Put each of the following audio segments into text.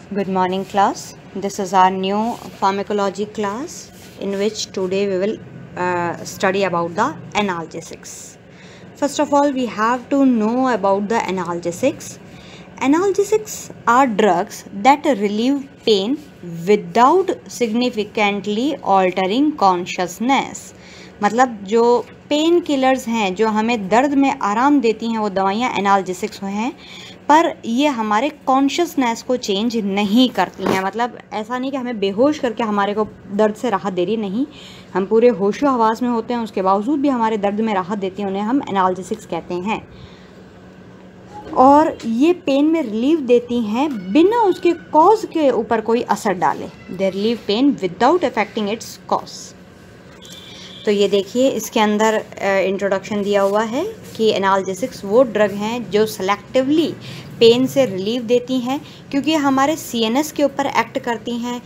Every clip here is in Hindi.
Good morning, class. This is our new pharmacology class in which today we will study about the analgesics. First of all, we have to know about the analgesics. Analgesics are drugs that relieve pain without significantly altering consciousness. मतलब जो पेन किलर्स हैं जो हमें दर्द में आराम देती हैं वो दवाइयाँ एनाल्जेसिक्स हैं, पर ये हमारे कॉन्शियसनेस को चेंज नहीं करती हैं। मतलब ऐसा नहीं कि हमें बेहोश करके हमारे को दर्द से राहत दे रही, नहीं, हम पूरे होशो हवास में होते हैं, उसके बावजूद भी हमारे दर्द में राहत देती हैं, उन्हें हम एनाल्जेसिक्स कहते हैं। और ये पेन में रिलीफ देती हैं बिना उसके कॉज के ऊपर कोई असर डाले। They relieve pain without affecting its cause. तो ये देखिए, इसके अंदर इंट्रोडक्शन दिया हुआ है कि एनाल्जेसिक्स वो ड्रग हैं जो सेलेक्टिवली पेन से रिलीफ देती हैं क्योंकि हमारे सीएनएस के ऊपर एक्ट करती हैं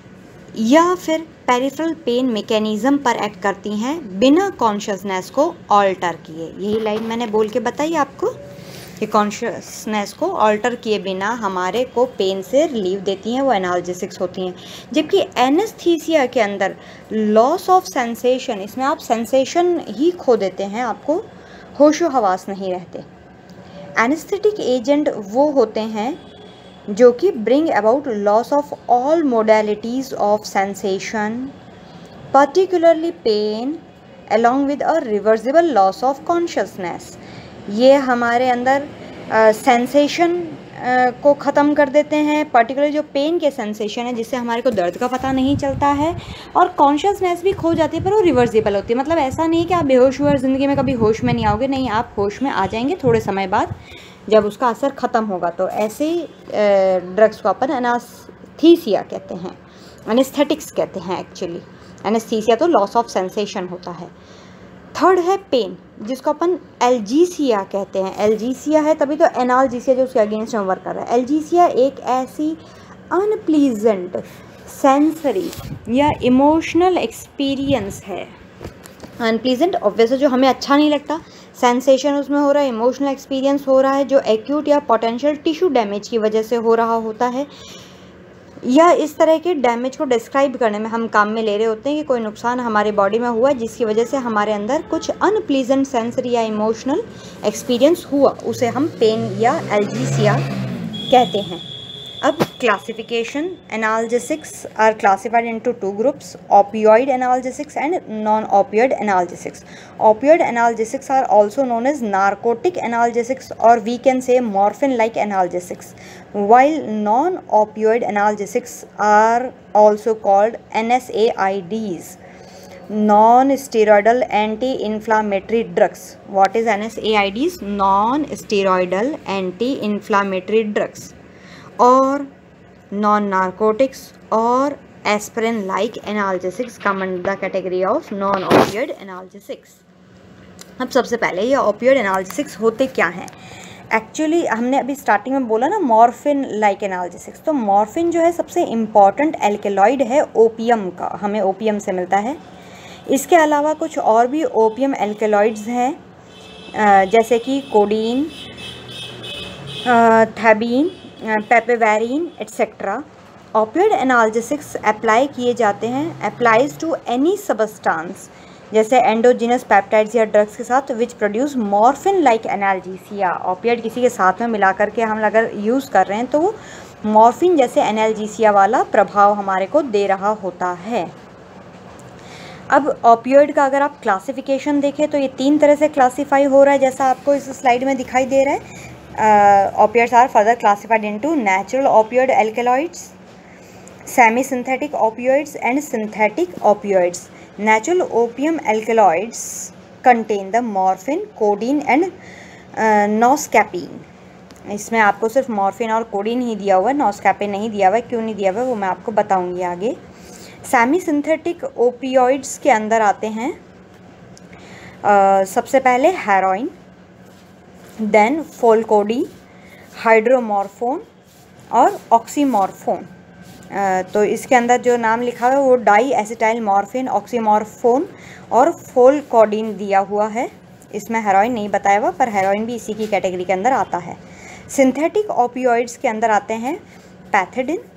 या फिर पेरिफेरल पेन मैकेनिज्म पर एक्ट करती हैं बिना कॉन्शियसनेस को ऑल्टर किए। यही लाइन मैंने बोल के बताई आपको कि कॉन्शियसनेस को ऑल्टर किए बिना हमारे को पेन से रिलीफ देती हैं, वो एनाल्जेसिक्स होती हैं। जबकि एनेस्थीसिया के अंदर लॉस ऑफ सेंसेशन, इसमें आप सेंसेशन ही खो देते हैं, आपको होशो हवास नहीं रहते। एनेस्थेटिक एजेंट वो होते हैं जो कि bring about loss of all modalities of sensation, particularly pain, along with a reversible loss of consciousness. ये हमारे अंदर सेंसेशन को ख़त्म कर देते हैं, पर्टिकुलर जो पेन के सेंसेशन है जिससे हमारे को दर्द का पता नहीं चलता है, और कॉन्शियसनेस भी खो जाती है पर वो रिवर्सिबल होती है। मतलब ऐसा नहीं कि आप बेहोश हुए और ज़िंदगी में कभी होश में नहीं आओगे, नहीं, आप होश में आ जाएंगे थोड़े समय बाद जब उसका असर ख़त्म होगा। तो ऐसे ड्रग्स को अपन एनास्थीसिया कहते हैं, एनेस्थेटिक्स कहते हैं एक्चुअली। एनेस्थीसिया तो लॉस ऑफ सेंसेशन होता है। थर्ड है पेन, जिसको अपन एल्जीसिया कहते हैं। एल्जीसिया है तभी तो एनाल्जीसिया जो उसके अगेंस्ट में वर्क कर रहा है। एल्जीसिया एक ऐसी अनप्लीजेंट सेंसरी या इमोशनल एक्सपीरियंस है। अनप्लीजेंट ऑब्वियसली जो हमें अच्छा नहीं लगता, सेंसेशन उसमें हो रहा है, इमोशनल एक्सपीरियंस हो रहा है जो एक्यूट या पोटेंशियल टिश्यू डैमेज की वजह से हो रहा होता है, या इस तरह के डैमेज को डिस्क्राइब करने में हम काम में ले रहे होते हैं कि कोई नुकसान हमारे बॉडी में हुआ जिसकी वजह से हमारे अंदर कुछ अनप्लीजेंट सेंसरी या इमोशनल एक्सपीरियंस हुआ, उसे हम पेन या एल्जीसिया कहते हैं। अब classification, analgesics are classified into two groups, opioid analgesics and non-opioid analgesics. Opioid analgesics are also known as narcotic analgesics, or we can say morphine-like analgesics, while non-opioid analgesics are also called NSAIDs, non-steroidal anti-inflammatory drugs. What is NSAIDs? Non-steroidal anti-inflammatory drugs, और नॉन नार्कोटिक्स और aspirin like analgesics come under the category of non opioid analgesics. अब सबसे पहले ये ऑपियोइड एनाल्जेसिक्स होते क्या हैं? एक्चुअली हमने अभी स्टार्टिंग में बोला ना मॉर्फिन लाइक एनाल्जेसिक्स, तो मॉर्फिन जो है सबसे इम्पॉर्टेंट एल्केलॉइड है ओपियम का, हमें ओपियम से मिलता है। इसके अलावा कुछ और भी ओपियम एल्केलॉइड्स हैं जैसे कि codeine, thebaine, papaverine etcetera. Opioid analgesics apply किए जाते हैं, अप्लाइज टू एनी सबस्टांस जैसे एंडोजिनस पेप्टाइड्स या ड्रग्स के साथ which produce morphine like analgesia. Opioid किसी के साथ में मिला करके हम अगर यूज़ कर रहे हैं तो वो मॉर्फिन जैसे एनाल्जीसिया वाला प्रभाव हमारे को दे रहा होता है। अब ऑपियोइड का अगर आप क्लासिफिकेशन देखें तो ये 3 तरह से क्लासीफाई हो रहा है जैसा आपको इस स्लाइड में दिखाई दे रहा है। Opioids are further classified into natural opioid alkaloids, semi-synthetic opioids and synthetic opioids. Natural opium alkaloids contain the morphine, codeine and noscapine. इसमें आपको सिर्फ मॉर्फिन और कोडीन ही दिया हुआ है, नॉस्कैपिन नहीं दिया हुआ है। क्यों नहीं दिया हुआ है वो मैं आपको बताऊंगी आगे। सेमी सिंथेटिक ओपियोइड्स के अंदर आते हैं सबसे पहले हेरोइन, देन फोल्कोडी, हाइड्रोमॉर्फोन और ऑक्सीमॉर्फोन। तो इसके अंदर जो नाम लिखा हुआ है वो डाई एसिटाइल मॉर्फिन, ऑक्सीमॉर्फोन और फोल्कोडीन दिया हुआ है। इसमें हेरोइन नहीं बताया हुआ, पर हेरोइन भी इसी की कैटेगरी के अंदर आता है। सिंथेटिक ओपियोइड्स के अंदर आते हैं pethidine,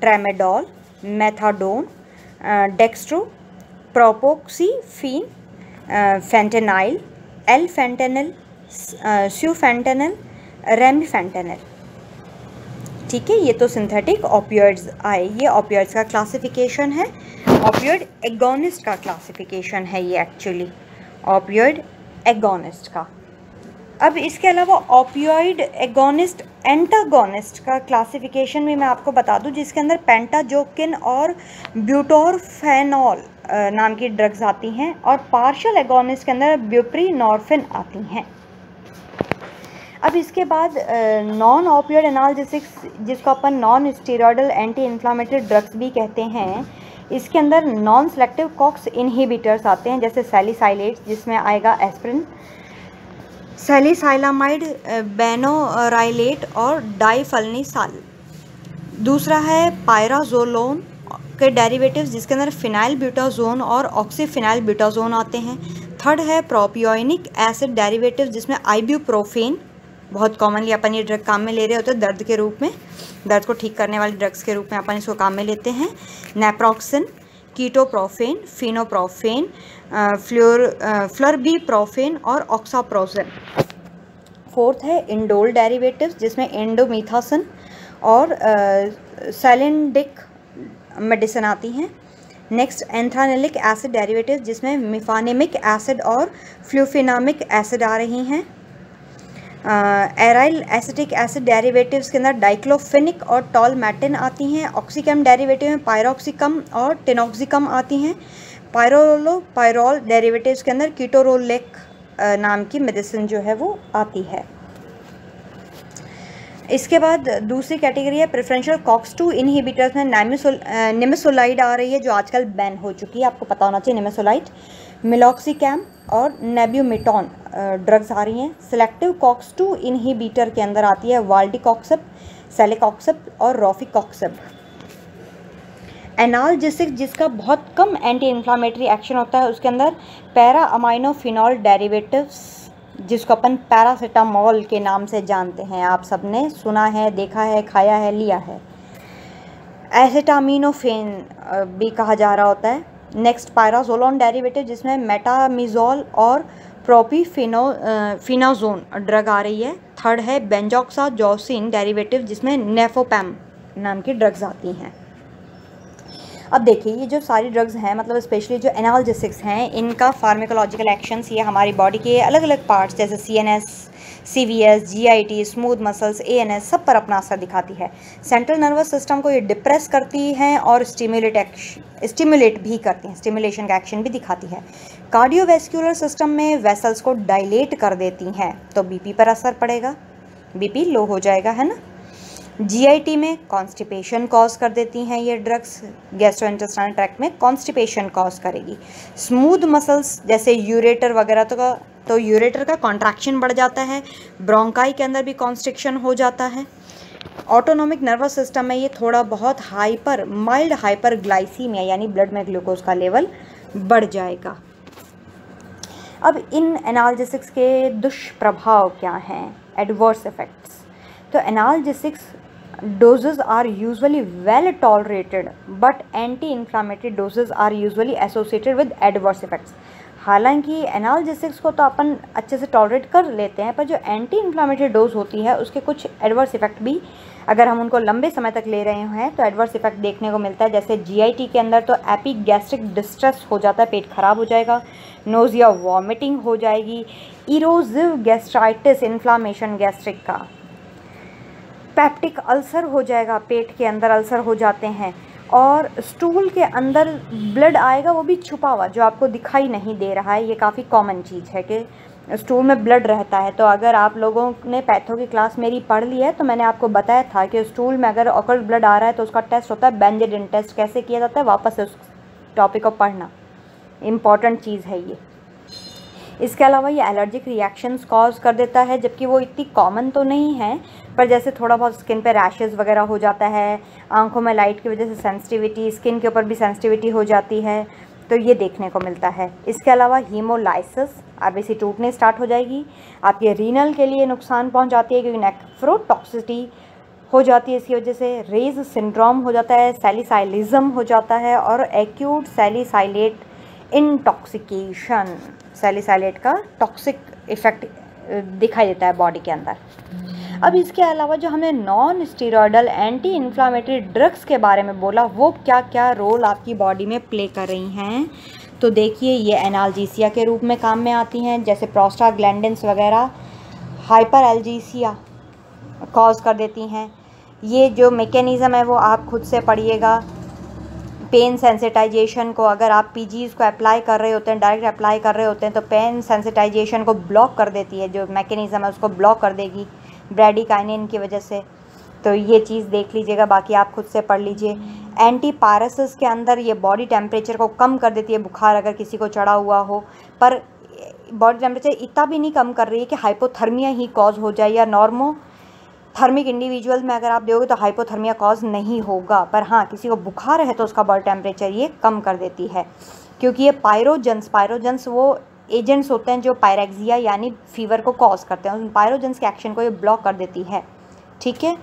tramadol, methadone, dextro, propoxyphene, fentanyl, alfentanil, sufentanil, remifentanil. ठीक है, ये तो सिंथेटिक ऑपियोइड्स आए। ये ऑपियोइड्स का क्लासिफिकेशन है, ऑपियोइड एगोनिस्ट का क्लासिफिकेशन है ये एक्चुअली, ऑपियोइड एगोनिस्ट का। अब इसके अलावा ऑपियोइड एगोनिस्ट एंटागोनिस्ट का क्लासिफिकेशन भी मैं आपको बता दूं, जिसके अंदर पेंटाजोकिन और ब्यूटोरफेनॉल नाम की ड्रग्स आती हैं, और पार्शियल एगोनिस्ट के अंदर ब्यूप्रीनॉर्फिन आती हैं। अब इसके बाद नॉन ऑपियोइड एनाल्जेसिक्स, जिसको अपन non steroidal anti inflammatory drugs भी कहते हैं, इसके अंदर नॉन सेलेक्टिव कॉक्स इनहिबिटर्स आते हैं, जैसे सैलिसाइलेट्स, जिसमें आएगा एस्पिरिन, सैलिसाइलामाइड, बेनोराइलेट और डाइफलनीसाल। दूसरा है पायराजोलोन के डेरिवेटिव्स, जिसके अंदर फिनाइल ब्यूटाजोन और ऑक्सीफिनाइल ब्यूटाजोन आते हैं। थर्ड है प्रोपियोनिक एसिड डेरिवेटिव्स, जिसमें आइब्यूप्रोफेन, बहुत कॉमनली अपन ये ड्रग काम में ले रहे होते हैं दर्द के रूप में, दर्द को ठीक करने वाली ड्रग्स के रूप में अपन इसको काम में लेते हैं। नेप्रोक्सिन, कीटोप्रोफेन, फिनोप्रोफेन, फ्लोरबीप्रोफेन और ऑक्साप्रोजेन। फोर्थ है इंडोल डेरिवेटिव्स, जिसमें इंडोमिथासिन और सैलिंडिक मेडिसिन आती हैं। नेक्स्ट एंथ्रानिलिक एसिड डेरिवेटिव्स, जिसमें मिफानिमिक एसिड और फ्लूफिनामिक एसिड आ रही हैं। एराइल एसिटिक एसिड डेरिवेटिव्स के अंदर डाइक्लोफिनिक और टॉलमैटिन आती हैं। ऑक्सीकम डेरिवेटिव में पायरोक्सिकम और टेनोक्सिकम आती हैं। पायरोल डेरिवेटिव्स के अंदर कीटोरोलेक नाम की मेडिसिन जो है वो आती है। इसके बाद दूसरी कैटेगरी है प्रेफरेंशियल कॉक्स-2 इनहिबिटर्स में निमेसोलाइड आ रही है, जो आजकल बैन हो चुकी है, आपको पता होना चाहिए निमेसोलाइड। मिलॉक्सिकैम और नेब्यूमिटॉन ड्रग्स आ रही हैं। सिलेक्टिव कॉक्स-2 इनहिबिटर के अंदर आती है वाल्डिकॉक्सिब, सेलेकॉक्सिब और रोफिकॉक्सिब। एनाल्जेसिक, जिसका बहुत कम एंटी इन्फ्लामेटरी एक्शन होता है, उसके अंदर पैरा अमाइनोफिनॉल डेरिवेटिव्स, जिसको अपन पैरासीटामोल के नाम से जानते हैं, आप सबने सुना है, देखा है, खाया है, लिया है। एसिटामिनोफेन भी कहा जा रहा होता है। नेक्स्ट पायराजोलोन डेरिवेटिव, जिसमें मेटामिजोल और प्रोपीफिनाजोन ड्रग आ रही है। थर्ड है बेंजोक्साजोसिन डेरिवेटिव, जिसमें नेफोपैम नाम की ड्रग्स आती हैं। अब देखिए, ये जो सारी ड्रग्स हैं, मतलब स्पेशली जो एनाल्जेसिक्स हैं, इनका फार्माकोलॉजिकल एक्शंस ये हमारी बॉडी के अलग अलग पार्ट्स जैसे CNS, CVS, GIT, smooth muscles, ANS सब पर अपना असर दिखाती है। सेंट्रल नर्वस सिस्टम को ये डिप्रेस करती हैं और स्टिमुलेट भी करती हैं, स्टिमुलेशन का एक्शन भी दिखाती है। कार्डियोवैस्कुलर सिस्टम में वेसल्स को डायलेट कर देती हैं, तो BP पर असर पड़ेगा, BP लो हो जाएगा, है ना। GIT में कॉन्स्टिपेशन कॉज कर देती हैं ये ड्रग्स, गैस्ट्रोइंटेस्टाइनल ट्रैक्ट में कॉन्स्टिपेशन कॉज करेगी। स्मूथ मसल्स जैसे यूरेटर वगैरह तो यूरेटर का कॉन्ट्रैक्शन बढ़ जाता है, ब्रोंकाई के अंदर भी कॉन्स्ट्रिक्शन हो जाता है। ऑटोनोमिक नर्वस सिस्टम में ये थोड़ा बहुत माइल्ड हाइपरग्लाइसीमिया यानी ब्लड में ग्लूकोज का लेवल बढ़ जाएगा। अब इन एनाल्जेसिक्स के दुष्प्रभाव क्या हैं, एडवर्स इफेक्ट्स। तो analgesics doses are usually well tolerated but anti-inflammatory doses are usually associated with adverse effects। हालांकि एनाल्जेसिक्स को तो अपन अच्छे से टॉलरेट कर लेते हैं, पर जो एंटी इन्फ्लामेटरी डोज होती है उसके कुछ एडवर्स इफेक्ट भी, अगर हम उनको लंबे समय तक ले रहे हैं तो एडवर्स इफेक्ट देखने को मिलता है। जैसे GIT के अंदर तो एपिगैस्ट्रिक डिस्ट्रेस हो जाता है, पेट खराब हो जाएगा, नोजिया वॉमिटिंग हो जाएगी, इरोजिव गैस्ट्राइटिस इन्फ्लामेशन गैस्ट्रिक का, पैप्टिक अल्सर हो जाएगा, पेट के अंदर अल्सर हो जाते हैं, और स्टूल के अंदर ब्लड आएगा, वो भी छुपा हुआ, जो आपको दिखाई नहीं दे रहा है। ये काफ़ी कॉमन चीज़ है कि स्टूल में ब्लड रहता है। तो अगर आप लोगों ने पैथो की क्लास मेरी पढ़ ली है तो मैंने आपको बताया था कि स्टूल में अगर ऑकल्ट ब्लड आ रहा है तो उसका टेस्ट होता है बेंजेडिन टेस्ट। कैसे किया जाता है, वापस उस टॉपिक को पढ़ना, इम्पॉर्टेंट चीज़ है ये। इसके अलावा ये एलर्जिक रिएक्शंस कॉज कर देता है, जबकि वो इतनी कॉमन तो नहीं है, पर जैसे थोड़ा बहुत स्किन पे रैशेज़ वगैरह हो जाता है, आंखों में लाइट की वजह से सेंसिटिविटी, स्किन के ऊपर भी सेंसिटिविटी हो जाती है, तो ये देखने को मिलता है। इसके अलावा हीमोलाइसिस, RBC टूटने स्टार्ट हो जाएगी, आपके रीनल के लिए नुकसान पहुंचाती है, क्योंकि नेफ्रोटॉक्सिसिटी हो जाती है इसकी वजह से, रेज सिंड्रोम हो जाता है, सैलिसाइलिज्म हो जाता है और एक्यूट सैलिसाइलेट इंटॉक्सिकेशन, सैलिसाइलेट का टॉक्सिक इफेक्ट दिखाई देता है बॉडी के अंदर। अब इसके अलावा जो हमने non steroidal anti inflammatory drugs के बारे में बोला, वो क्या क्या रोल आपकी बॉडी में प्ले कर रही हैं, तो देखिए ये एनाल्जेसिया के रूप में काम में आती हैं, जैसे प्रोस्टाग्लैंडिन्स वगैरह हाइपर एल्जीसिया कॉज कर देती हैं। ये जो मैकेनिज़्म है वो आप खुद से पढ़िएगा। पेन सेंसिटाइजेशन को अगर आप पीजीज़ को अप्लाई कर रहे होते हैं, डायरेक्ट अप्लाई कर रहे होते हैं, तो पेन सेंसिटाइजेशन को ब्लॉक कर देती है, जो मैकेनिज़्म है उसको ब्लॉक कर देगी ब्रैडिकाइनिन की वजह से। तो ये चीज़ देख लीजिएगा, बाकी आप खुद से पढ़ लीजिए। एंटीपायरेसिस के अंदर ये बॉडी टेम्परेचर को कम कर देती है, बुखार अगर किसी को चढ़ा हुआ हो, पर बॉडी टेम्परेचर इतना भी नहीं कम कर रही है कि हाइपोथर्मिया ही कॉज हो जाए, या नॉर्मोथर्मिक इंडिविजुअल में अगर आप देखोगे तो हाइपोथर्मिया कॉज नहीं होगा, पर हाँ किसी को बुखार है तो उसका बॉडी टेम्परेचर ये कम कर देती है, क्योंकि ये पायरोजेंस वो एजेंट्स होते हैं जो पायरेक्सिया यानी फीवर को कॉज करते हैं, उन पायरोजेंस के एक्शन को ये ब्लॉक कर देती है। ठीक है।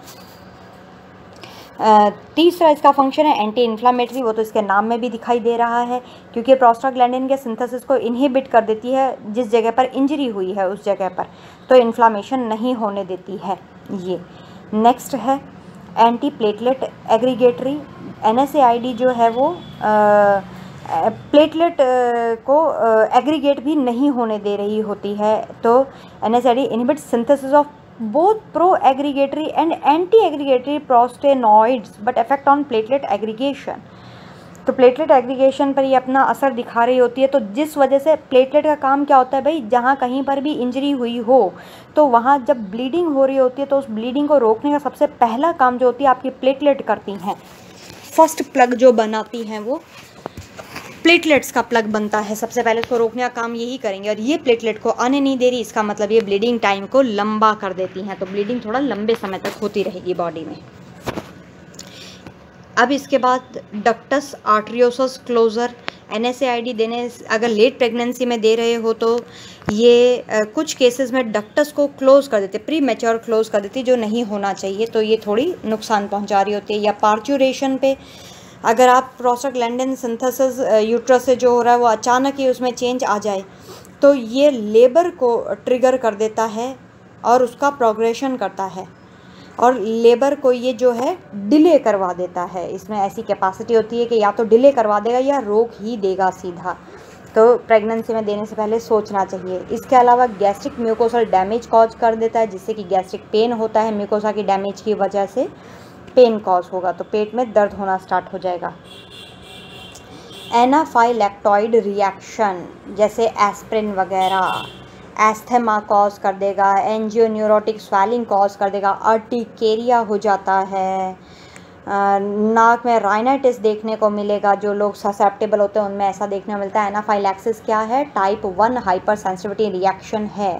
तीसरा इसका फंक्शन है एंटी इन्फ्लामेटरी, वो तो इसके नाम में भी दिखाई दे रहा है, क्योंकि प्रोस्टाग्लैंडिन के सिंथेसिस को इनहिबिट कर देती है, जिस जगह पर इंजरी हुई है उस जगह पर, तो इन्फ्लामेशन नहीं होने देती है ये। नेक्स्ट है एंटी प्लेटलेट एग्रीगेटरी, NSAID जो है वो प्लेटलेट को एग्रीगेट भी नहीं होने दे रही होती है, तो NSAID inhibit synthesis of both pro aggregatory and anti aggregatory prostanoids but effect on platelet aggregation. तो प्लेटलेट एग्रीगेशन पर ये अपना असर दिखा रही होती है, तो जिस वजह से प्लेटलेट का काम क्या होता है भाई, जहाँ कहीं पर भी इंजरी हुई हो तो वहाँ जब ब्लीडिंग हो रही होती है तो उस ब्लीडिंग को रोकने का सबसे पहला काम जो होती है आपकी प्लेटलेट करती हैं। फर्स्ट प्लग जो बनाती हैं वो प्लेटलेट्स का प्लग बनता है, सबसे पहले उसको रोकने का काम यही करेंगे, और ये प्लेटलेट को आने नहीं दे रही, इसका मतलब ये ब्लीडिंग टाइम को लंबा कर देती हैं, तो ब्लीडिंग थोड़ा लंबे समय तक होती रहेगी बॉडी में। अब इसके बाद डक्टस आर्टरियोसस क्लोजर, NSAID देने अगर लेट प्रेगनेंसी में दे रहे हो तो ये कुछ केसेस में डक्टस को क्लोज कर देते, प्री मैच्योर क्लोज कर देती, जो नहीं होना चाहिए, तो ये थोड़ी नुकसान पहुंचा रही होती है। या पार्चुरेशन पे अगर आप प्रोस्टाग्लैंडिन सिंथेसिस यूट्रस से जो हो रहा है वो अचानक ही उसमें चेंज आ जाए तो ये लेबर को ट्रिगर कर देता है और उसका प्रोग्रेशन करता है, और लेबर को ये जो है डिले करवा देता है। इसमें ऐसी कैपेसिटी होती है कि या तो डिले करवा देगा या रोक ही देगा सीधा, तो प्रेगनेंसी में देने से पहले सोचना चाहिए। इसके अलावा गैस्ट्रिक म्यूकोसल डैमेज कॉज कर देता है, जिससे कि गैस्ट्रिक पेन होता है, म्यूकोसा की डैमेज की वजह से पेन कॉज होगा, तो पेट में दर्द होना स्टार्ट हो जाएगा। एनाफाइलैक्टॉइड रिएक्शन जैसे एस्प्रिन वगैरह एस्थमा कॉज कर देगा, एंजियोन्यूरोटिक स्वेलिंग कॉज कर देगा, अर्टिकेरिया हो जाता है, नाक में राइनाइटिस देखने को मिलेगा, जो लोग ससेप्टेबल होते हैं उनमें ऐसा देखने को मिलता है। एनाफाइलैक्सिस क्या है, टाइप 1 हाइपर सेंसिटिविटी रिएक्शन है।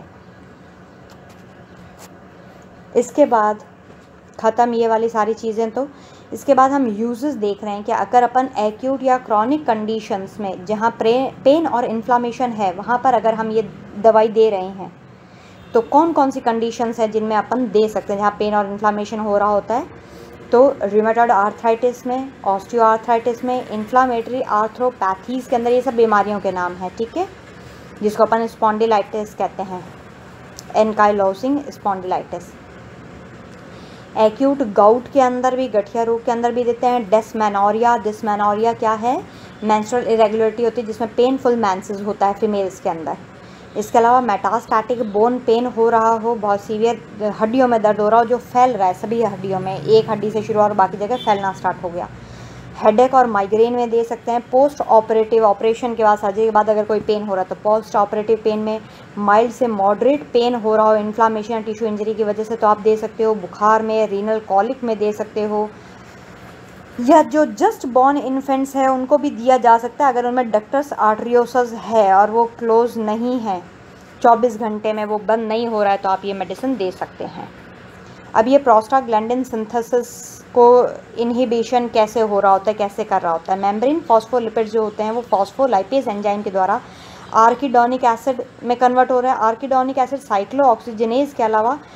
इसके बाद ख़त्म ये वाली सारी चीज़ें, तो इसके बाद हम यूजेस देख रहे हैं कि अगर अपन एक्यूट या क्रॉनिक कंडीशंस में जहाँ पेन और इन्फ्लामेशन है वहाँ पर अगर हम ये दवाई दे रहे हैं तो कौन कौन सी कंडीशंस है जिनमें अपन दे सकते हैं जहाँ पेन और इन्फ्लामेशन हो रहा होता है, तो रिमेटॉइड आर्थराइटिस में, ऑस्टियो आर्थराइटिस में, इन्फ्लामेटरी आर्थ्रोपैथीज़ के अंदर, ये सब बीमारियों के नाम है, ठीक है, जिसको अपन स्पॉन्डिलाइटिस कहते हैं, एनकाइलोसिंग स्पॉन्डिलाइटिस। एक्यूट गाउट के अंदर भी, गठिया रोग के अंदर भी देते हैं। डिस्मेनोरिया, डिस्मेनोरिया क्या है, मेंस्ट्रुअल इरेगुलरिटी होती है जिसमें पेनफुल मेंसेस होता है फीमेल्स के अंदर। इसके अलावा मेटास्टैटिक बोन पेन हो रहा हो, बहुत सीवियर हड्डियों में दर्द हो रहा हो जो फैल रहा है सभी हड्डियों में, एक हड्डी से शुरू और बाकी जगह फैलना स्टार्ट हो गया। हेडेक और माइग्रेन में दे सकते हैं। पोस्ट ऑपरेटिव, ऑपरेशन के बाद, सर्जरी के बाद अगर कोई पेन हो रहा है तो पोस्ट ऑपरेटिव पेन में माइल्ड से मॉडरेट पेन हो रहा हो इन्फ्लामेशन या टिश्यू इंजरी की वजह से तो आप दे सकते हो। बुखार में, रीनल कॉलिक में दे सकते हो, या जो जस्ट बॉर्न इन्फेंट्स है उनको भी दिया जा सकता है अगर उनमें डक्टस आर्टरियोसस है और वो क्लोज नहीं है, 24 घंटे में वो बंद नहीं हो रहा है, तो आप ये मेडिसिन दे सकते हैं। अब ये प्रोस्टाग्लैंडिन सिंथेसिस को इनहिबिशन कैसे हो रहा होता है, कैसे कर रहा होता है, मेम्ब्रेन फॉस्फोलिपिड्स जो होते हैं वो फॉस्फोलाइपेज एंजाइम के द्वारा आर्किडोनिक एसिड में कन्वर्ट हो रहा है। आर्किडोनिक एसिड साइक्लोऑक्सीजनेज के अलावा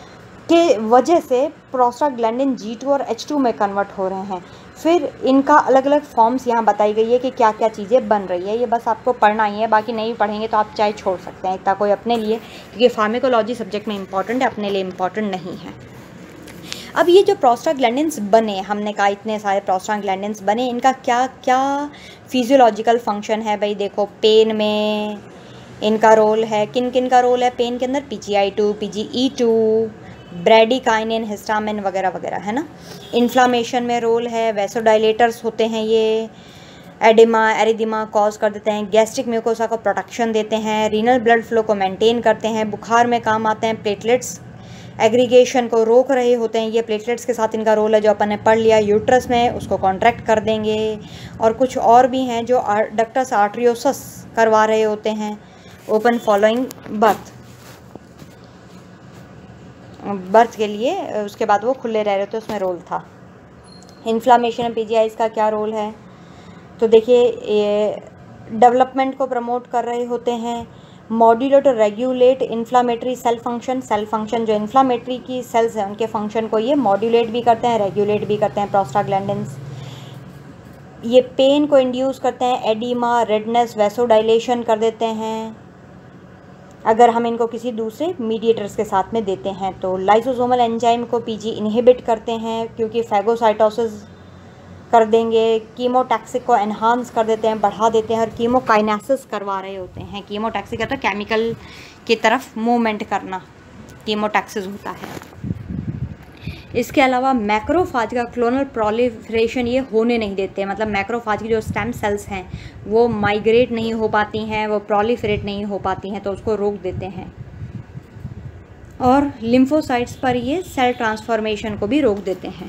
के वजह से प्रोस्टाग्लैंडिन G2 और H2 में कन्वर्ट हो रहे हैं। फिर इनका अलग अलग फॉर्म्स यहाँ बताई गई है कि क्या क्या चीज़ें बन रही है। ये बस आपको पढ़ना ही है, बाकी नहीं पढ़ेंगे तो आप चाहे छोड़ सकते हैं, इतना कोई अपने लिए, क्योंकि फार्माकोलॉजी सब्जेक्ट में इंपॉर्टेंट है, अपने लिए इंपॉर्टेंट नहीं है। अब ये जो प्रोस्टाग्लैंडिन्स बने, हमने कहा इतने सारे प्रोस्टाग्लैंडिन्स बने, इनका क्या क्या फिजियोलॉजिकल फंक्शन है भाई। देखो, पेन में इनका रोल है, किन किन का रोल है पेन के अंदर, PGI2, PGE2, ब्रैडिकाइनिन, हिस्टामिन वगैरह वगैरह, है ना। इन्फ्लामेशन में रोल है, वैसोडाइलेटर्स होते हैं ये, एडिमा एरिदिमा कॉज कर देते हैं, गैस्ट्रिक म्यूकोसा को प्रोटेक्शन देते हैं, रीनल ब्लड फ्लो को मेंटेन करते हैं, बुखार में काम आते हैं, प्लेटलेट्स एग्रीगेशन को रोक रहे होते हैं, ये प्लेटलेट्स के साथ इनका रोल है जो अपन ने पढ़ लिया। यूट्रस में उसको कॉन्ट्रैक्ट कर देंगे, और कुछ और भी हैं जो डक्टस आर्ट्रियोसस करवा रहे होते हैं ओपन फॉलोइंग बर्थ के लिए, उसके बाद वो खुले रह रहे थे, उसमें रोल था। इन्फ्लामेशन में PGIs का क्या रोल है, तो देखिए ये डेवलपमेंट को प्रमोट कर रहे होते हैं, मॉड्यूलेट और रेगुलेट इन्फ्लामेटरी सेल फंक्शन जो इन्फ्लामेटरी की सेल्स हैं उनके फंक्शन को ये मॉड्यूलेट भी करते हैं, रेगुलेट भी करते हैं प्रोस्टाग्लैंडिन्स। ये पेन को इंड्यूस करते हैं, एडिमा, रेडनेस, वैसोडाइलेशन कर देते हैं अगर हम इनको किसी दूसरे मीडिएटर्स के साथ में देते हैं। तो लाइसोसोमल एंजाइम को PG इनहिबिट करते हैं क्योंकि फैगोसाइटोसिस कर देंगे, कीमोटैक्सिक को एनहांस कर देते हैं, बढ़ा देते हैं, और कीमोकाइनेसिस करवा रहे होते हैं। कीमोटैक्सिक का तो केमिकल की तरफ मूवमेंट करना कीमोटैक्सिस होता है। इसके अलावा मैक्रोफाज का क्लोनल प्रोलिफरेशन ये होने नहीं देते, मतलब मैक्रोफाज की जो स्टेम सेल्स हैं वो माइग्रेट नहीं हो पाती हैं, वो प्रोलिफरेट नहीं हो पाती हैं, तो उसको रोक देते हैं। और लिम्फोसाइट्स पर ये सेल ट्रांसफॉर्मेशन को भी रोक देते हैं।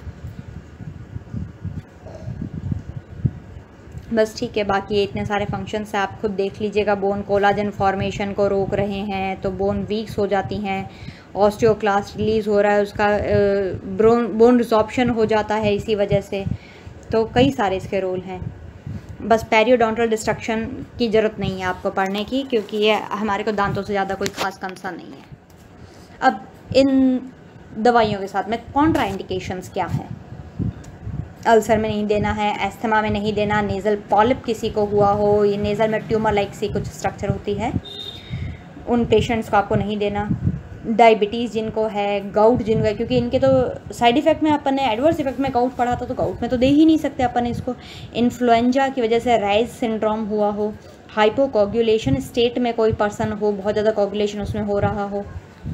बस ठीक है, बाकी इतने सारे फंक्शंस से आप खुद देख लीजिएगा। बोन कोलाजन फॉर्मेशन को रोक रहे हैं तो बोन वीक्स हो जाती हैं, ऑस्टियोक्लास्ट रिलीज़ हो रहा है, उसका बोन रिसॉर्प्शन हो जाता है इसी वजह से। तो कई सारे इसके रोल हैं। बस पेरियोडोंटल डिस्ट्रक्शन की ज़रूरत नहीं है आपको पढ़ने की, क्योंकि ये हमारे को दांतों से ज़्यादा कोई खास कंसर्न नहीं है। अब इन दवाइयों के साथ में कॉन्ट्रा इंडिकेशंस क्या हैं। अल्सर में नहीं देना है, एस्थमा में नहीं देना, नेज़ल पॉलिप किसी को हुआ हो, ये नेज़ल में ट्यूमर लाइक सी कुछ स्ट्रक्चर होती है, उन पेशेंट्स को आपको नहीं देना। डायबिटीज़ जिनको है, गाउट जिनको है, क्योंकि इनके तो साइड इफ़ेक्ट में अपन ने एडवर्स इफेक्ट में गाउट पढ़ा था, तो गाउट में तो दे ही नहीं सकते अपन इसको। इन्फ्लुएंजा की वजह से राइज सिंड्रोम हुआ हो, हाइपोकोगुलेशन स्टेट में कोई पर्सन हो, बहुत ज़्यादा कोगुलेशन उसमें हो रहा हो,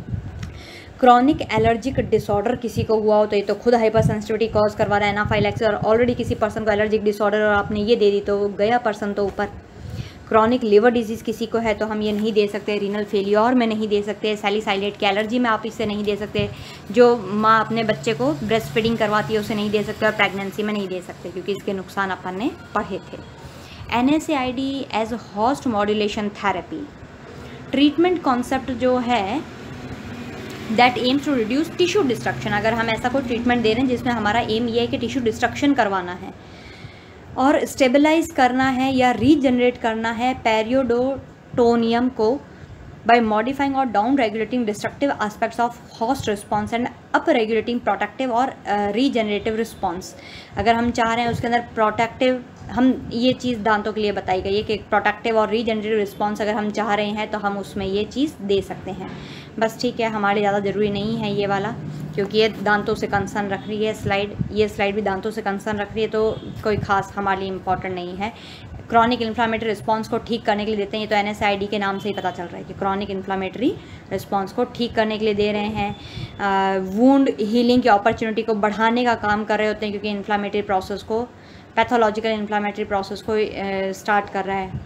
क्रॉनिक एलर्जिक डिसऑर्डर किसी को हुआ हो, तो ये तो खुद हाइपर सेंसिटिविटी कॉज करवा रहा है, एनाफाइलैक्सिस, और ऑलरेडी किसी पर्सन को एलर्जिक डिसऑर्डर और आपने ये दे दी तो गया पर्सन तो ऊपर। क्रॉनिक लिवर डिजीज़ किसी को है तो हम ये नहीं दे सकते, रीनल फेलियर में नहीं दे सकते, सैलिसाइलेट की एलर्जी में आप इससे नहीं दे सकते, जो माँ अपने बच्चे को ब्रेस्ट फीडिंग करवाती है उसे नहीं दे सकते, और प्रेगनेंसी में नहीं दे सकते क्योंकि इसके नुकसान अपन ने पढ़े थे। NSAID as host modulation therapy treatment concept जो है that aims to reduce tissue destruction. अगर हम ऐसा कोई ट्रीटमेंट दे रहे हैं जिसमें हमारा एम ये है कि टिश्यू डिस्ट्रक्शन करवाना है और स्टेबलाइज करना है या रीजनरेट करना है पेरियोडोटोनियम को बाय मॉडिफाइंग और down regulating destructive aspects of host response and up regulating protective और रीजनरेटिव रिस्पॉन्स। अगर हम चाह रहे हैं उसके अंदर प्रोटेक्टिव, हम ये चीज़ दांतों के लिए बताई गई है कि प्रोटेक्टिव और रीजनरेटिव रिस्पॉन्स अगर हम चाह रहे हैं तो हम उसमें ये चीज़ दे सकते हैं। बस ठीक है, हमारे ज़्यादा ज़रूरी नहीं है ये वाला, क्योंकि ये दांतों से कंसर्न रख रही है स्लाइड, ये स्लाइड भी दांतों से कंसर्न रख रही है, तो कोई ख़ास हमारे लिए इम्पॉर्टेंट नहीं है। क्रॉनिक इन्फ्लामेटरी रिस्पॉन्स को ठीक करने के लिए देते हैं, ये तो NSAID के नाम से ही पता चल रहा है कि क्रॉनिक इन्फ्लामेटरी रिस्पॉन्स को ठीक करने के लिए दे रहे हैं। वुंड हीलिंग की अपॉर्चुनिटी को बढ़ाने का काम कर रहे होते हैं, क्योंकि इन्फ्लामेटरी प्रोसेस को, पैथोलॉजिकल इन्फ्लामेटरी प्रोसेस को स्टार्ट कर रहा है।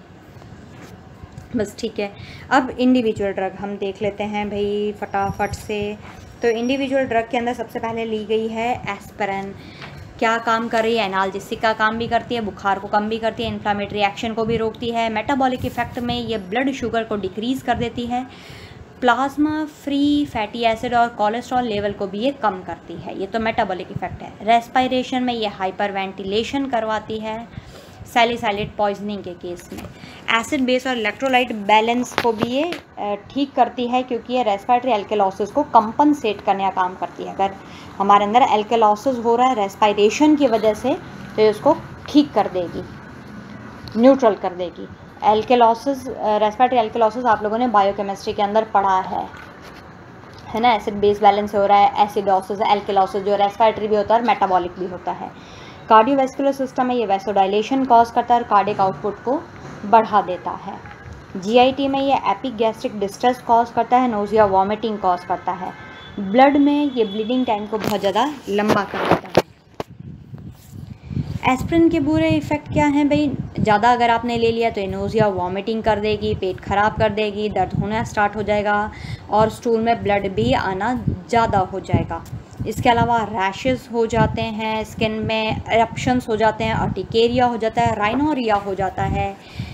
बस ठीक है, अब इंडिविजुअल ड्रग हम देख लेते हैं भाई फटाफट से। तो इंडिविजुअल ड्रग के अंदर सबसे पहले ली गई है एस्पिरिन। क्या काम कर रही है? एनाल्जेसिक का काम भी करती है, बुखार को कम भी करती है, इन्फ्लामेटरी एक्शन को भी रोकती है, मेटाबॉलिक इफेक्ट में ये ब्लड शुगर को डिक्रीज़ कर देती है, प्लाज्मा फ्री फैटी एसिड और कोलेस्ट्रॉल लेवल को भी ये कम करती है। ये तो मेटाबॉलिक इफेक्ट है। रेस्पिरेशन में ये हाइपर वेंटिलेशन करवाती है, सैलिसाइलेट पॉइजनिंग के केस में। एसिड बेस और इलेक्ट्रोलाइट बैलेंस को भी ये ठीक करती है, क्योंकि ये रेस्पिरेटरी एल्केलॉसिस को कंपनसेट करने का काम करती है। अगर हमारे अंदर एल्केलॉसिस हो रहा है रेस्पिरेशन की वजह से, तो ये उसको ठीक कर देगी, न्यूट्रल कर देगी। एल्केलॉसिस, रेस्पिरेटरी एल्केलॉसिस आप लोगों ने बायोकेमिस्ट्री के अंदर पढ़ा है ना। एसिड बेस बैलेंस हो रहा है, एसिडोसिस, एल्केलॉसिस जो रेस्पिरेटरी भी होता है और मेटाबॉलिक भी होता है। कार्डियोवैस्कुलर सिस्टम में ये वैसोडाइलेशन कॉज करता है और कार्डियक आउटपुट को बढ़ा देता है। जीआईटी में ये एपिक गैस्ट्रिक डिस्ट्रेस कॉज करता है, नोजिया वॉमिटिंग कॉज करता है। ब्लड में ये ब्लीडिंग टाइम को बहुत ज़्यादा लंबा कर देता है। एस्प्रिन के बुरे इफ़ेक्ट क्या हैं भाई? ज़्यादा अगर आपने ले लिया तो ये नोजिया वॉमिटिंग कर देगी, पेट ख़राब कर देगी, दर्द होना स्टार्ट हो जाएगा और स्टूल में ब्लड भी आना ज़्यादा हो जाएगा। इसके अलावा रैशेस हो जाते हैं, स्किन में एरप्शंस हो जाते हैं, अर्टिकेरिया हो जाता है, राइनोरिया हो जाता है,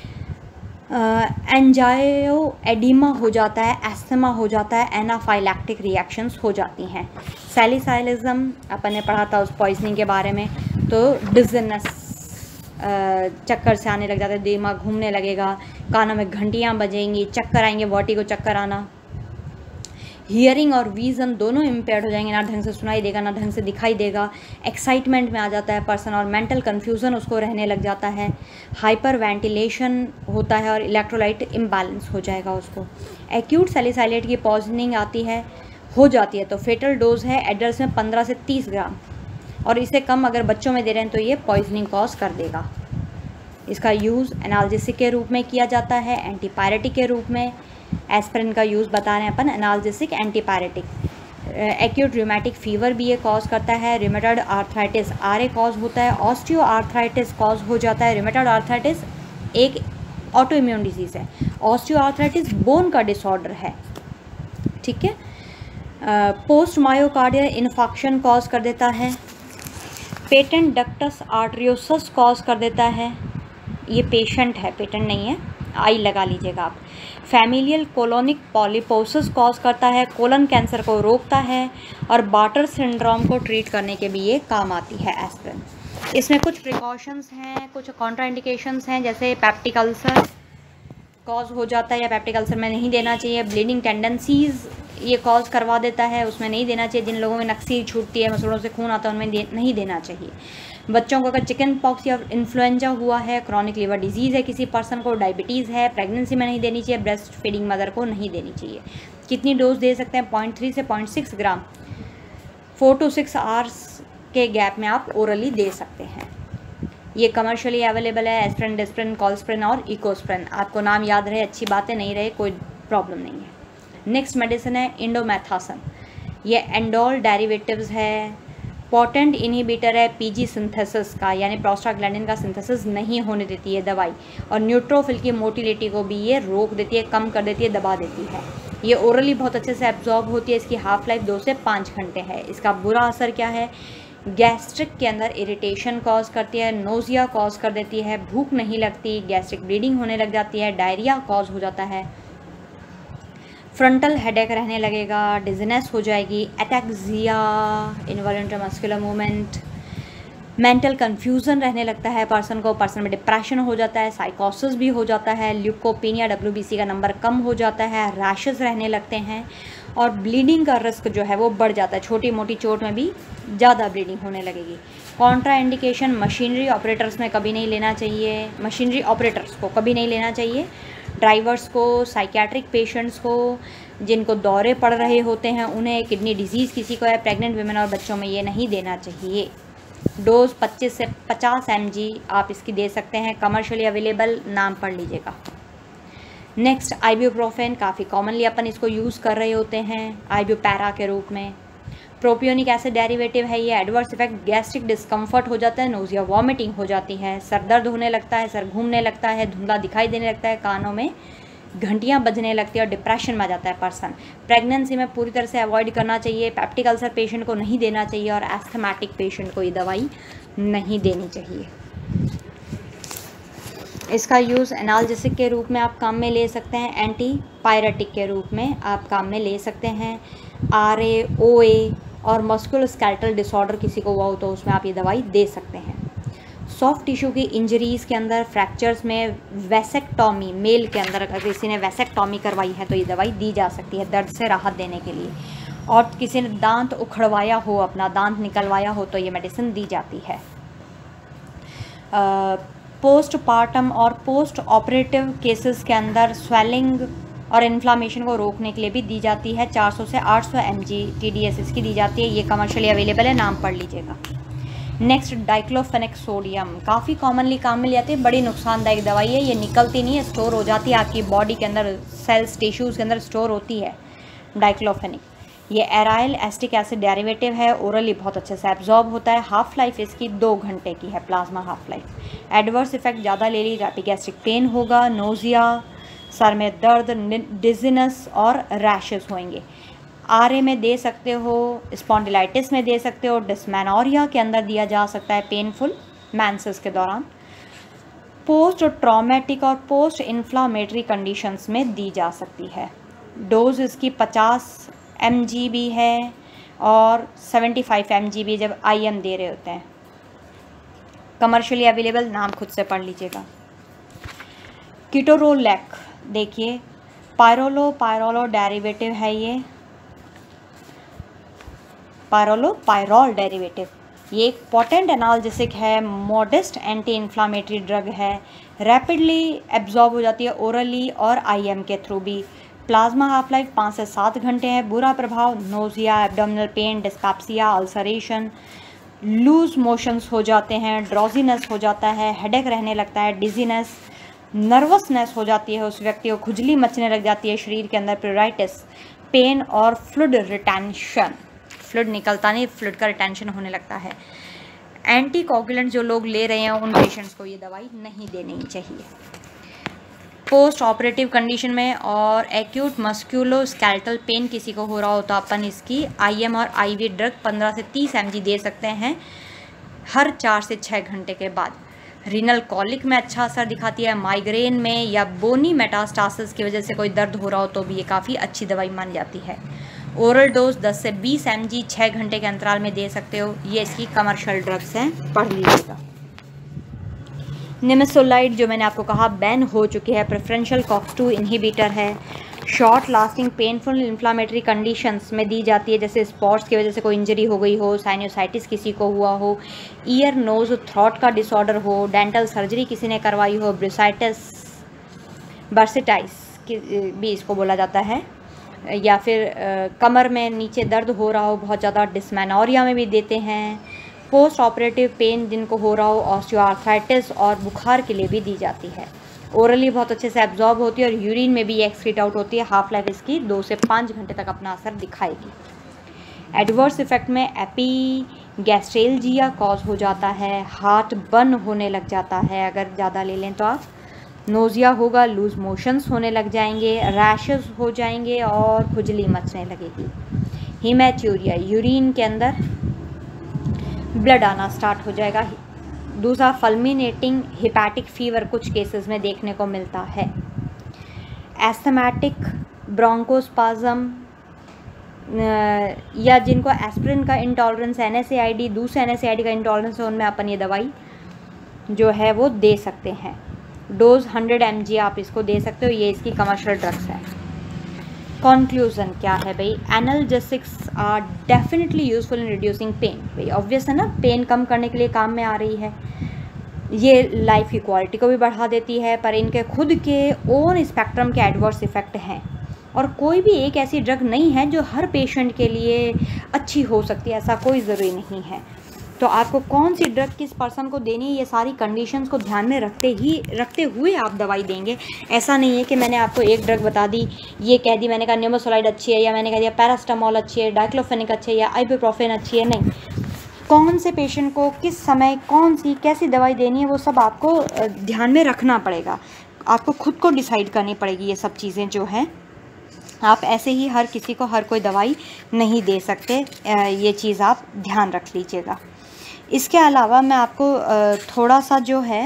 एंजायो एडिमा हो जाता है, एस्थमा हो जाता है, एनाफाइलैक्टिक रिएक्शंस हो जाती हैं। सैलिसाइलिज्म अपन ने पढ़ा था उस पॉइजनिंग के बारे में। तो डिज़नेस, चक्कर से आने लग जाता है, दिमाग घूमने लगेगा, कानों में घंटियाँ बजेंगी, चक्कर आएंगे, वर्टिगो चक्कर आना। हियरिंग और विज़न दोनों इम्पेयर्ड हो जाएंगे, ना ढंग से सुनाई देगा ना ढंग से दिखाई देगा। एक्साइटमेंट में आ जाता है पर्सन और मेंटल कन्फ्यूज़न उसको रहने लग जाता है। हाइपर वेंटिलेशन होता है और इलेक्ट्रोलाइट इम्बैलेंस हो जाएगा उसको। एक्यूट सैलिसाइलेट की पॉइजनिंग हो जाती है तो फेटल डोज है एडल्ट्स में 15 से 30 ग्राम, और इसे कम अगर बच्चों में दे रहे हैं तो ये पॉइजनिंग कॉज कर देगा। इसका यूज़ एनाल्जेसिक के रूप में किया जाता है, एंटीपायरेटिक के रूप में। एस्पिरिन का यूज़ बता रहे हैं अपन, analgesic, antipyretic. Acute rheumatic fever भी ये कॉज करता है। रिमेटॉइड आर्थराइटिस आरए कॉज होता है। ऑस्टियो आर्थराइटिस कॉज हो जाता है। रिमेटॉइड आर्थराइटिस एक ऑटो इम्यून डिजीज़ है। ऑस्टियो आर्थराइटिस बोन का डिसऑर्डर है, ठीक है। पोस्ट मायोकार्डियल इन्फेक्शन कॉज कर देता है। पेटेंट डक्टस आर्टरियोसस कॉज कर देता है। ये पेशेंट है, पेटेंट नहीं है, आई लगा लीजिएगा आप। फैमिलियल कोलोनिक पॉलीपोसिस कॉज करता है, कोलन कैंसर को रोकता है और बार्टर सिंड्रोम को ट्रीट करने के भी ये काम आती है एस्पिरिन। इसमें कुछ प्रिकॉशंस हैं, कुछ कॉन्ट्राइंडिकेशंस हैं, जैसे पेप्टिक अल्सर कॉज हो जाता है या पेप्टिक अल्सर में नहीं देना चाहिए। ब्लीडिंग टेंडेंसीज़ ये कॉज करवा देता है, उसमें नहीं देना चाहिए। जिन लोगों में नक्सी छूटती है, मसूड़ों से खून आता है, उनमें नहीं देना चाहिए। बच्चों को अगर चिकन पॉक्स या इन्फ्लुएंजा हुआ है, क्रॉनिक लिवर डिजीज़ है किसी पर्सन को, डायबिटीज़ है, प्रेगनेंसी में नहीं देनी चाहिए। ब्रेस्ट फीडिंग मदर को नहीं देनी चाहिए। कितनी डोज दे सकते हैं? 0.3 से 0.6 ग्राम 4 to 6 आवर्स के गैप में आप ओरली दे सकते हैं। ये कमर्शियली अवेलेबल है, एस्पिरिन, डिस्प्रिन, कॉलस्प्रिन और इकोस्प्रिन। आपको नाम याद रहे, अच्छी बातें, नहीं रहे कोई प्रॉब्लम नहीं है। नेक्स्ट मेडिसिन है इंडोमेथासन। ये एंडोल डेरिवेटिव्स है, पोटेंट इनहिबिटर है पीजी सिंथेसिस का, यानी प्रोस्टाग्लैंडिन का सिंथेसिस नहीं होने देती है दवाई, और न्यूट्रोफिल की मोटिलिटी को भी ये रोक देती है, कम कर देती है, दबा देती है। ये ओरली बहुत अच्छे से एब्जॉर्ब होती है। इसकी हाफ लाइफ 2 से 5 घंटे है। इसका बुरा असर क्या है? गैस्ट्रिक के अंदर इरिटेशन कॉज करती है, नोजिया कॉज कर देती है, भूख नहीं लगती, गैस्ट्रिक ब्लीडिंग होने लग जाती है, डायरिया कॉज हो जाता है, फ्रंटल हेडेक रहने लगेगा, डिजीनेस हो जाएगी, ataxia, involuntary muscular movement, mental confusion रहने लगता है पर्सन को, पर्सन में डिप्रेशन हो जाता है, साइकोसिस भी हो जाता है, ल्यूकोपीनिया WBC का नंबर कम हो जाता है, रैशेस रहने लगते हैं और ब्लीडिंग का रिस्क जो है वो बढ़ जाता है। छोटी मोटी चोट में भी ज़्यादा ब्लीडिंग होने लगेगी। कॉन्ट्रा इंडिकेशन, मशीनरी ऑपरेटर्स में कभी नहीं लेना चाहिए, मशीनरी ऑपरेटर्स को कभी नहीं लेना चाहिए, ड्राइवर्स को, साइकियाट्रिक पेशेंट्स को, जिनको दौरे पड़ रहे होते हैं उन्हें, किडनी डिजीज़ किसी को है, प्रेग्नेंट वुमेन और बच्चों में ये नहीं देना चाहिए। डोज 25 से 50 mg आप इसकी दे सकते हैं, कमर्शियली अवेलेबल, नाम पढ़ लीजिएगा। नेक्स्ट आइब्यूप्रोफेन, काफ़ी कॉमनली अपन इसको यूज़ कर रहे होते हैं आइब्यूपैरा के रूप में। प्रोपियोनिक एसिड डेरिवेटिव है ये। एडवर्स इफेक्ट, गैस्ट्रिक डिस्कम्फर्ट हो जाता है, नोजिया वॉमिटिंग हो जाती है, सर दर्द होने लगता है, सर घूमने लगता है, धुंधला दिखाई देने लगता है, कानों में घंटियां बजने लगती है और डिप्रेशन में आ जाता है पर्सन। प्रेगनेंसी में पूरी तरह से अवॉइड करना चाहिए। पेप्टिक अल्सर पेशेंट को नहीं देना चाहिए और एस्थमेटिक पेशेंट को ये दवाई नहीं देनी चाहिए। इसका यूज़ एनाल्जेसिक के रूप में आप काम में ले सकते हैं, एंटीपायरेटिक के रूप में आप काम में ले सकते हैं। RA, OA और मस्कुलोस्केलेटल डिसऑर्डर किसी को हुआ हो तो उसमें आप ये दवाई दे सकते हैं। सॉफ्ट टिश्यू की इंजरीज़ के अंदर, फ्रैक्चर्स में, वैसेक्टॉमी, मेल के अंदर अगर किसी ने वैसेक्टॉमी करवाई है तो ये दवाई दी जा सकती है दर्द से राहत देने के लिए। और किसी ने दांत उखड़वाया हो, अपना दांत निकलवाया हो, तो ये मेडिसिन दी जाती है। पोस्टपार्टम और पोस्ट ऑपरेटिव केसेस के अंदर स्वेलिंग और इन्फ्लामेशन को रोकने के लिए भी दी जाती है। 400 से 800 mg TDS इसकी दी जाती है। ये कमर्शियली अवेलेबल है, नाम पढ़ लीजिएगा। नेक्स्ट डाइक्लोफेनेक सोडियम, काफ़ी कॉमनली काम में जाती है, बड़ी नुकसानदायक दवाई है। ये निकलती नहीं है, स्टोर हो जाती है आपकी बॉडी के अंदर, सेल्स टिश्यूज़ के अंदर स्टोर होती है डाइक्लोफेनिक। ये एराइल एसिटिक एसिड डेरिवेटिव है, ओरली बहुत अच्छे से एब्जॉर्ब होता है। हाफ लाइफ इसकी 2 घंटे की है, plasma half life. Adverse effect ज़्यादा ले ली रैपिड गैस्ट्रिक पेन होगा, नोजिया, सर में दर्द, डिजीनेस और रैशेस होंगे। आरए में दे सकते हो, स्पॉन्डिलाइटिस में दे सकते हो, डिस्मेनोरिया के अंदर दिया जा सकता है पेनफुल मेंसेस के दौरान। पोस्ट ट्रॉमेटिक और पोस्ट इन्फ्लामेटरी कंडीशंस में दी जा सकती है। डोज इसकी 50 mg भी है और 75 mg भी जब IM दे रहे होते हैं। कमर्शियली अवेलेबल, नाम खुद से पढ़ लीजिएगा। कीटोरोलैक, देखिए पायरोलो डेरिवेटिव है, ये पायरोल डेरिवेटिव। ये एक पोटेंट एनाल्जेसिक है, मॉडेस्ट एंटी इन्फ्लामेटरी ड्रग है, रैपिडली एब्जॉर्ब हो जाती है ओरली और IM के थ्रू भी। प्लाज्मा हाफ लाइफ 5 से 7 घंटे है। बुरा प्रभाव, nausea, abdominal pain, dyspepsia, ulceration, loose motions हो जाते हैं, ड्रॉजीनेस हो जाता है, हेडेक रहने लगता है, डिजीनेस, नर्वसनेस हो जाती है उस व्यक्ति को, खुजली मचने लग जाती है शरीर के अंदर, प्यूराइटिस, पेन और फ्लूइड रिटेंशन, फ्लूइड निकलता नहीं, फ्लूइड का रिटेंशन होने लगता है। एंटी कोगुलेंट जो लोग ले रहे हैं उन पेशेंट्स को ये दवाई नहीं देनी चाहिए। पोस्ट ऑपरेटिव कंडीशन में और एक्यूट मस्क्यूलो स्केलेटल पेन किसी को हो रहा हो तो अपन इसकी IM और IV ड्रग 15 से 30 mg दे सकते हैं हर 4 से 6 घंटे के बाद। रीनल कॉलिक में अच्छा असर दिखाती है, माइग्रेन में या बोनी मेटास्टासिस की वजह से कोई दर्द हो रहा हो तो भी ये काफ़ी अच्छी दवाई मानी जाती है। ओरल डोज 10 से 20 mg 6 घंटे के अंतराल में दे सकते हो। ये इसकी कमर्शियल ड्रग्स हैं, पढ़ लीजिएगा। निमेसोलाइड जो मैंने आपको कहा बैन हो चुकी है, प्रेफरेंशियल COX-2 इनहिबिटर है, short lasting painful inflammatory conditions में दी जाती है, जैसे स्पॉट्स की वजह से कोई इंजरी हो गई हो, साइनोसाइटिस किसी को हुआ हो, ईयर नोज थ्रोट का डिसऑर्डर हो, डेंटल सर्जरी किसी ने करवाई हो, बर्सिटाइस भी इसको बोला जाता है, या फिर कमर में नीचे दर्द हो रहा हो बहुत ज़्यादा, डिस्मेनोरिया में भी देते हैं। पोस्ट ऑपरेटिव पेन जिनको हो रहा हो, ऑस्टियोआर्थराइटिस और बुखार के लिए भी दी जाती है। ओरली बहुत अच्छे से एब्जॉर्ब होती है और यूरिन में भी एक्सक्रीट आउट होती है। हाफ लाइफ इसकी 2 से 5 घंटे तक अपना असर दिखाएगी। एडवर्स इफेक्ट में एपीगैस्ट्रेलजिया कॉज हो जाता है, हार्ट बर्न होने लग जाता है अगर ज़्यादा ले लें तो आप, नोजिया होगा, लूज मोशंस होने लग जाएंगे, रैशेस हो जाएंगे और खुजली मचने लगेगी। हीमेट्यूरिया, यूरिन के अंदर ब्लड आना स्टार्ट हो जाएगा। दूसरा फल्मिनेटिंग हिपैटिक फीवर कुछ केसेस में देखने को मिलता है। एस्थमेटिक ब्रोंकोस्पाज्म या जिनको एस्पिरिन का इंटॉलरेंस, NSAID, दूसरे NSAID का इंटॉलरेंस है, उनमें अपन ये दवाई जो है वो दे सकते हैं। डोज 100 mg आप इसको दे सकते हो। ये इसकी कमर्शियल ड्रग्स है। कॉन्क्लूजन क्या है भाई, analgesics are definitely useful in reducing pain. भाई ऑब्वियस है ना, पेन कम करने के लिए काम में आ रही है। ये लाइफ की क्वालिटी को भी बढ़ा देती है, पर इनके खुद के ओन स्पेक्ट्रम के एडवर्स इफेक्ट हैं और कोई भी एक ऐसी ड्रग नहीं है जो हर पेशेंट के लिए अच्छी हो सकती है, ऐसा कोई ज़रूरी नहीं है। तो आपको कौन सी ड्रग किस पर्सन को देनी है, ये सारी कंडीशंस को ध्यान में रखते हुए आप दवाई देंगे। ऐसा नहीं है कि मैंने आपको एक ड्रग बता दी, ये कह दी, मैंने कहा निमेसोलाइड अच्छी है या मैंने कह दिया पैरास्टामोल अच्छी है, डाइक्लोफेनिक अच्छी है या आइबुप्रोफेन अच्छी है, नहीं। कौन से पेशेंट को किस समय कौन सी कैसी दवाई देनी है वो सब आपको ध्यान में रखना पड़ेगा। आपको खुद को डिसाइड करनी पड़ेगी ये सब चीज़ें जो हैं। आप ऐसे ही हर किसी को हर कोई दवाई नहीं दे सकते, ये चीज़ आप ध्यान रख लीजिएगा। इसके अलावा मैं आपको थोड़ा सा जो है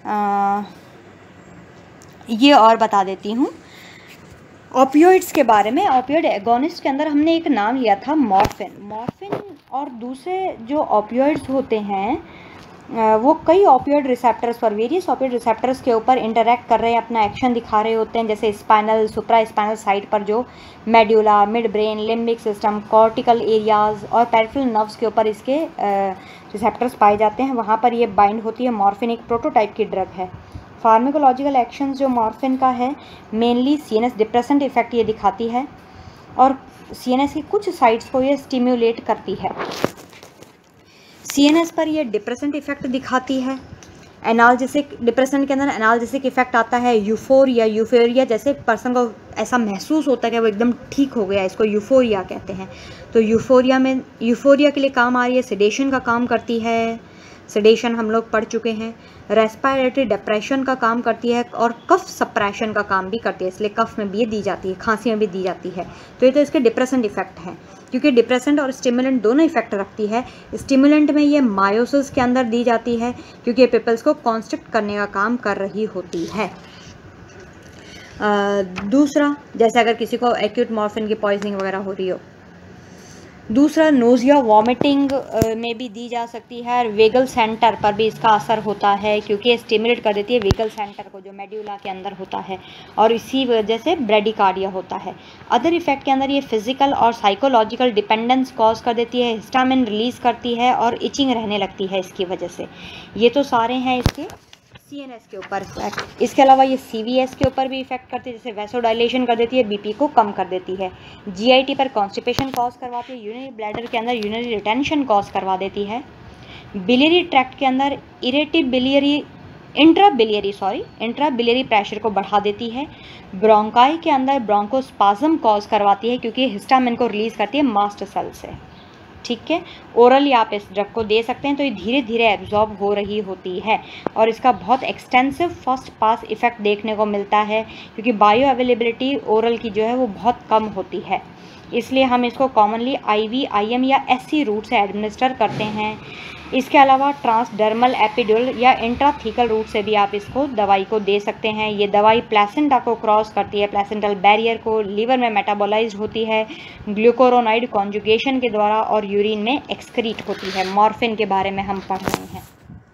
ये और बता देती हूँ ओपियोइड्स के बारे में। ओपियोइड एगोनिस्ट के अंदर हमने एक नाम लिया था मॉर्फिन और दूसरे जो ओपियोइड्स होते हैं वो कई ऑपियोइड रिसेप्टर्स पर, वेरियस ऑपियोइड रिसेप्टर्स के ऊपर इंटरैक्ट कर रहे हैं, अपना एक्शन दिखा रहे होते हैं, जैसे स्पाइनल, सुप्रा स्पाइनल साइड पर जो medulla, mid brain, limbic system, cortical areas और पेरिफेरल नर्व्स के ऊपर इसके रिसेप्टर्स पाए जाते हैं। वहाँ पर ये बाइंड होती है। मॉर्फिन एक प्रोटोटाइप की ड्रग है। फार्माकोलॉजिकल एक्शंस जो मॉर्फिन का है, मेनली सीएनएस डिप्रेसेंट इफेक्ट ये दिखाती है और सीएनएस की कुछ साइट्स को ये स्टिम्युलेट करती है। सीएनएस पर ये डिप्रेसेंट इफेक्ट दिखाती है। एनाल्जेसिक, डिप्रेसेंट के अंदर एनाल्जेसिक इफेक्ट आता है। यूफोरिया, जैसे पर्सन को ऐसा महसूस होता है कि वो एकदम ठीक हो गया, इसको यूफोरिया कहते हैं। तो यूफोरिया के लिए काम आ रही है। सेडेशन का काम करती है, सेडेशन हम लोग पढ़ चुके हैं। रेस्पिरेटरी डिप्रेशन का काम करती है और कफ सप्रेशन का काम भी करती है, इसलिए कफ में भी ये दी जाती है, खांसी में भी दी जाती है। तो ये तो इसके डिप्रेसेंट इफेक्ट हैं, क्योंकि डिप्रेसेंट और स्टिमुलेंट दोनों इफेक्ट रखती है। स्टिमुलेंट में ये मायोसिस के अंदर दी जाती है, क्योंकि ये पिपल्स को कॉन्स्ट्रिक्ट करने का काम कर रही होती है। दूसरा, जैसे अगर किसी को एक्यूट मॉर्फिन की पॉइजनिंग वगैरह हो रही हो। दूसरा, नोजिया वॉमिटिंग में भी दी जा सकती है। और वेगल सेंटर पर भी इसका असर होता है, क्योंकि ये स्टिमुलेट कर देती है वेगल सेंटर को, जो मेड्यूला के अंदर होता है, और इसी वजह से ब्रेडिकार्डिया होता है। अदर इफेक्ट के अंदर ये फिजिकल और साइकोलॉजिकल डिपेंडेंस कॉज कर देती है, हिस्टामिन रिलीज करती है और इचिंग रहने लगती है इसकी वजह से। ये तो सारे हैं इसके सीएनएस के ऊपर इफेक्ट। इसके अलावा ये सीवीएस के ऊपर भी इफेक्ट करती है, जैसे वैसोडाइलेशन कर देती है, बीपी को कम कर देती है। जीआईटी पर कॉन्स्टिपेशन कॉज करवाती है। यूरिनरी ब्लैडर के अंदर यूरिनरी रिटेंशन कॉज करवा देती है। बिलियरी ट्रैक्ट के अंदर इंट्राबिलियरी प्रेशर को बढ़ा देती है। ब्रोंकाई के अंदर ब्रोंकोस्पाज्म कॉज करवाती है, क्योंकि हिस्टामिन को रिलीज करती है मास्ट सेल से। ठीक है, ओरली आप इस ड्रग को दे सकते हैं, तो ये धीरे धीरे एब्जॉर्ब हो रही होती है और इसका बहुत एक्सटेंसिव फर्स्ट पास इफेक्ट देखने को मिलता है, क्योंकि बायो अवेलेबिलिटी ओरल की जो है वो बहुत कम होती है। इसलिए हम इसको कॉमनली आईवी, आईएम या एससी रूट से एडमिनिस्टर करते हैं। इसके अलावा ट्रांसडर्मल एपिड्यूरल या इंट्राथीकल रूट से भी आप इसको दवाई को दे सकते हैं। ये दवाई प्लेसेंटा को क्रॉस करती है, प्लेसेंटल बैरियर को, लीवर में मेटाबोलाइज्ड होती है ग्लूकोरोनाइड कॉन्जुगेशन के द्वारा और यूरिन में एक्सक्रीट होती है। मॉर्फिन के बारे में हम पढ़ रहे हैं।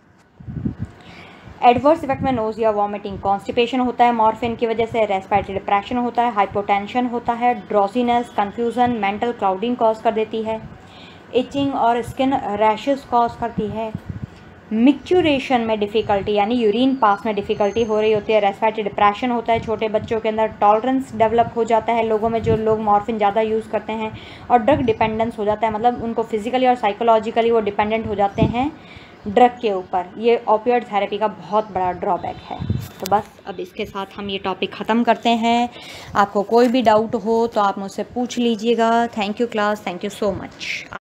एडवर्स इफेक्ट में नोजिया, वॉमिटिंग, कॉन्स्टिपेशन होता है मॉर्फिन की वजह से। रेस्पिरेटरी डिप्रेशन होता है, हाइपोटेंशन होता है, drowsiness, confusion, mental clouding cause कर देती है, इचिंग और स्किन रैशेस कॉज करती है। मिक्चुरेशन में डिफ़िकल्टी, यानी यूरिन पास में डिफ़िकल्टी हो रही होती है। रेस्पिरेटरी डिप्रेशन होता है छोटे बच्चों के अंदर। टॉलरेंस डेवलप हो जाता है लोगों में, जो लोग मॉर्फिन ज़्यादा यूज़ करते हैं। और ड्रग डिपेंडेंस हो जाता है, मतलब उनको फिजिकली और साइकोलॉजिकली वो डिपेंडेंट हो जाते हैं ड्रग के ऊपर। ये ओपियोइड थेरेपी का बहुत बड़ा ड्रॉबैक है। तो बस अब इसके साथ हम ये टॉपिक ख़त्म करते हैं। आपको कोई भी डाउट हो तो आप मुझसे पूछ लीजिएगा। Thank you class, thank you so much.